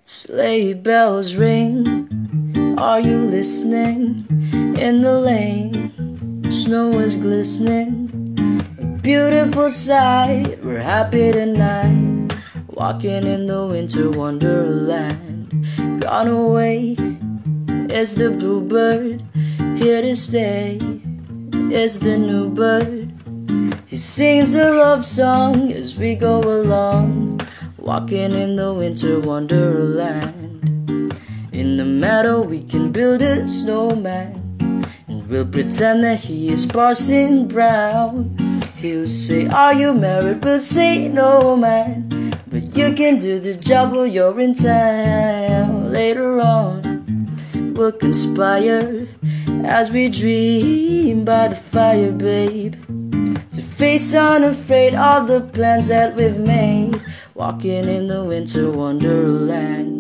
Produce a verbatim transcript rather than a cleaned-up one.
Sleigh bells ring, are you listening? In the lane, snow is glistening. A beautiful sight, we're happy tonight, walking in the winter wonderland. Gone away is the bluebird, here to stay is the new bird. He sings a love song as we go along, walking in the winter wonderland. In the meadow we can build a snowman, and we'll pretend that he is Parson Brown. He'll say, are you married? We'll say, no man, but you can do the job while you're in town. Later on we'll conspire as we dream by the fire, babe, to face unafraid all the plans that we've made, walking in the winter wonderland.